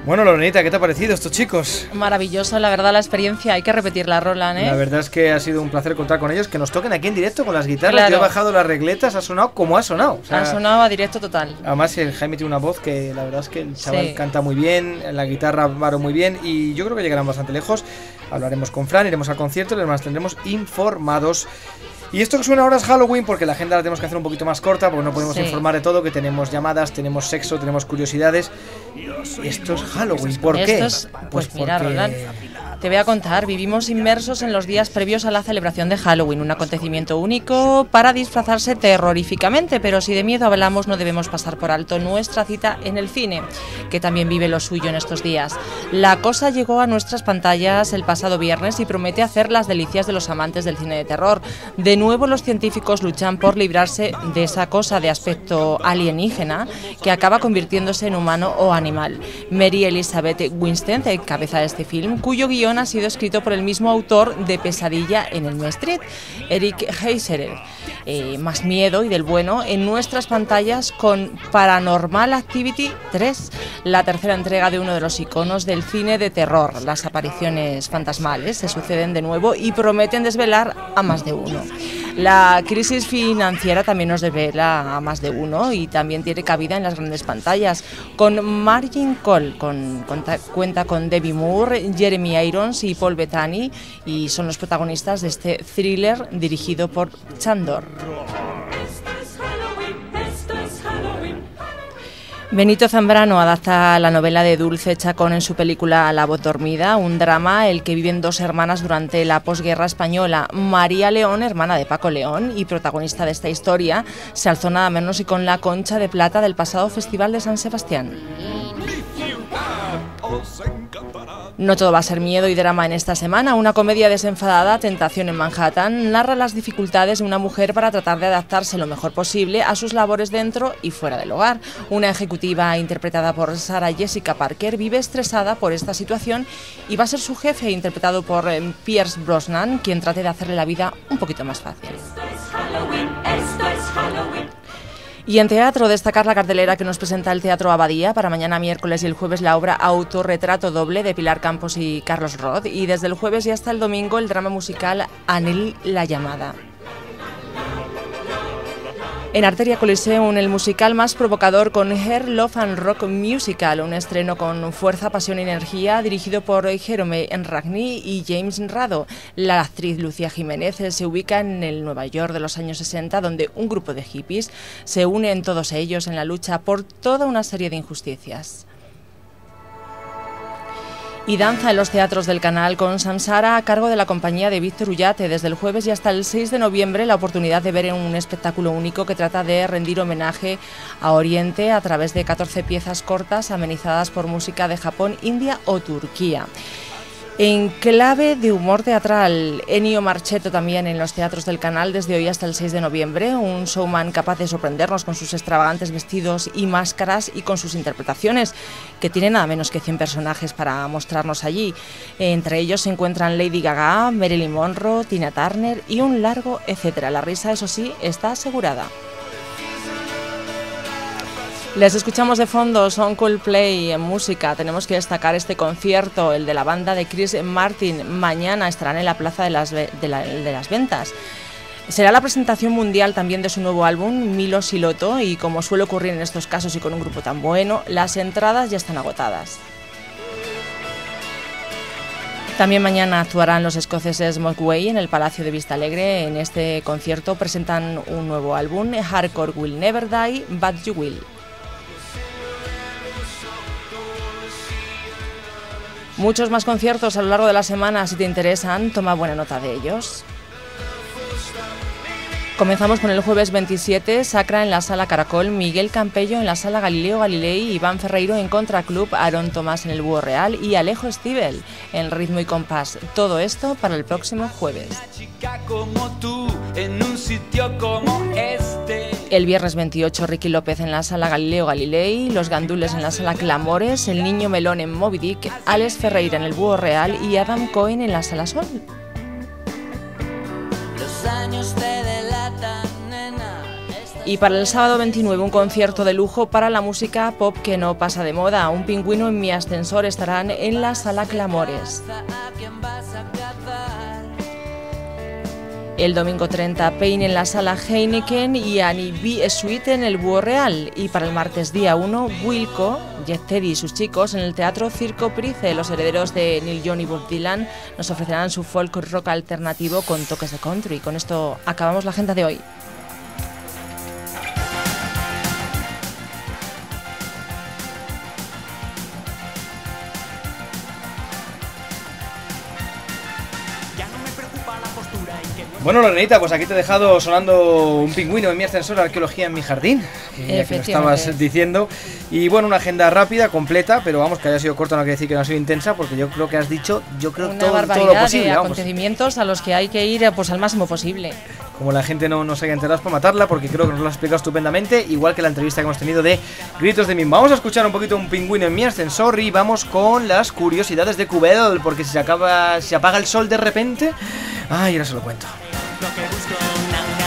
Bueno, Lorenita, ¿qué te ha parecido estos chicos? Maravilloso, la verdad, la experiencia. Hay que repetirla, Roland, ¿eh? La verdad es que ha sido un placer contar con ellos, que nos toquen aquí en directo con las guitarras. Claro. Yo he bajado las regletas, ha sonado como ha sonado. O sea, Han sonado a directo total. Además, el Jaime tiene una voz que la verdad es que el chaval canta muy bien, la guitarra Varo muy bien, y yo creo que llegarán bastante lejos. Hablaremos con Fran, iremos al concierto y les mantendremos informados. Y esto que suena ahora es Halloween, porque la agenda la tenemos que hacer un poquito más corta, porque no podemos informar de todo, que tenemos llamadas, tenemos sexo, tenemos curiosidades. Y esto es Halloween, ¿por qué? Pues mira, Roland, te voy a contar, vivimos inmersos en los días previos a la celebración de Halloween, un acontecimiento único para disfrazarse terroríficamente, pero si de miedo hablamos no debemos pasar por alto nuestra cita en el cine, que también vive lo suyo en estos días. La cosa llegó a nuestras pantallas el pasado viernes y promete hacer las delicias de los amantes del cine de terror. De nuevo los científicos luchan por librarse de esa cosa de aspecto alienígena que acaba convirtiéndose en humano o animal. Mary Elizabeth Winstead cabeza este film, cuyo guión ha sido escrito por el mismo autor de Pesadilla en Elm Street, Eric Heiserer. Más miedo y del bueno en nuestras pantallas con Paranormal Activity 3, la tercera entrega de uno de los iconos del cine de terror. Las apariciones fantasmales se suceden de nuevo y prometen desvelar a más de uno. La crisis financiera también nos desvela a más de uno y también tiene cabida en las grandes pantallas. Con Margin Call cuenta con Demi Moore, Jeremy Irons y Paul Bettany, y son los protagonistas de este thriller dirigido por Chandor. Benito Zambrano adapta la novela de Dulce Chacón en su película La voz dormida, un drama el que viven dos hermanas durante la posguerra española. María León, hermana de Paco León y protagonista de esta historia, se alzó nada menos y con la Concha de Plata del pasado Festival de San Sebastián. No todo va a ser miedo y drama en esta semana. Una comedia desenfadada, Tentación en Manhattan, narra las dificultades de una mujer para tratar de adaptarse lo mejor posible a sus labores dentro y fuera del hogar. Una ejecutiva interpretada por Sarah Jessica Parker vive estresada por esta situación y va a ser su jefe, interpretado por Pierce Brosnan, quien trate de hacerle la vida un poquito más fácil. Esto es Halloween. Y en teatro, destacar la cartelera que nos presenta el Teatro Abadía para mañana miércoles y el jueves la obra Autorretrato doble de Pilar Campos y Carlos Roth, y desde el jueves y hasta el domingo el drama musical Anneli la llamada. En Arteria Coliseum, el musical más provocador con Her Love and Rock Musical, un estreno con fuerza, pasión y energía, dirigido por Jerome Enragni y James Rado. La actriz Lucía Jiménez se ubica en el Nueva York de los años 60, donde un grupo de hippies se unen todos ellos en la lucha por toda una serie de injusticias. Y danza en los teatros del canal con Samsara a cargo de la compañía de Víctor Ullate. Desde el jueves y hasta el 6 de noviembre la oportunidad de ver un espectáculo único que trata de rendir homenaje a Oriente a través de 14 piezas cortas amenizadas por música de Japón, India o Turquía. En clave de humor teatral, Ennio Marchetto también en los teatros del canal desde hoy hasta el 6 de noviembre, un showman capaz de sorprendernos con sus extravagantes vestidos y máscaras y con sus interpretaciones, que tiene nada menos que 100 personajes para mostrarnos allí. Entre ellos se encuentran Lady Gaga, Marilyn Monroe, Tina Turner y un largo etcétera. La risa, eso sí, está asegurada. Les escuchamos de fondo, son Coldplay en música. Tenemos que destacar este concierto, el de la banda de Chris Martin. Mañana estarán en la Plaza de las Ventas. Será la presentación mundial también de su nuevo álbum, Milo Siloto, y como suele ocurrir en estos casos y con un grupo tan bueno, las entradas ya están agotadas. También mañana actuarán los escoceses Mogwai en el Palacio de Vistalegre. En este concierto presentan un nuevo álbum, Hardcore Will Never Die, But You Will. Muchos más conciertos a lo largo de la semana. Si te interesan, toma buena nota de ellos. Comenzamos con el jueves 27, Sacra en la Sala Caracol, Miguel Campello en la Sala Galileo Galilei, Iván Ferreiro en Contraclub, Aarón Tomás en el Búho Real y Alejo Stivel en Ritmo y Compás. Todo esto para el próximo jueves. El viernes 28, Ricky López en la Sala Galileo Galilei, Los Gandules en la Sala Clamores, El Niño Melón en Moby Dick, Alex Ferreira en el Búho Real y Adam Cohen en la Sala Sol. Los años te delatan, nena. Y para el sábado 29 un concierto de lujo para la música pop que no pasa de moda. Un pingüino en mi ascensor estarán en la Sala Clamores. El domingo 30 Pain en la Sala Heineken y Annie B. Suite en el Búho Real. Y para el martes día 1 Wilco, Jet Teddy y sus chicos en el Teatro Circo Price. Los herederos de Neil Young y Bob Dylan nos ofrecerán su folk rock alternativo con toques de country. Con esto acabamos la agenda de hoy. Bueno, Lorenita, pues aquí te he dejado sonando un pingüino en mi ascensor, arqueología en mi jardín, que lo estabas diciendo. Y bueno, una agenda rápida, completa, pero vamos, que haya sido corta no quiere decir que no ha sido intensa, porque yo creo que has dicho, todo lo posible. De acontecimientos a los que hay que ir pues al máximo posible. Como la gente no se haya enterado para matarla, porque creo que nos lo has explicado estupendamente, igual que la entrevista que hemos tenido de Gritos de Mim. Vamos a escuchar un poquito un pingüino en mi ascensor y vamos con las curiosidades de Cubel, porque si se apaga el sol de repente, ay, ahora se lo cuento. Lo que busco,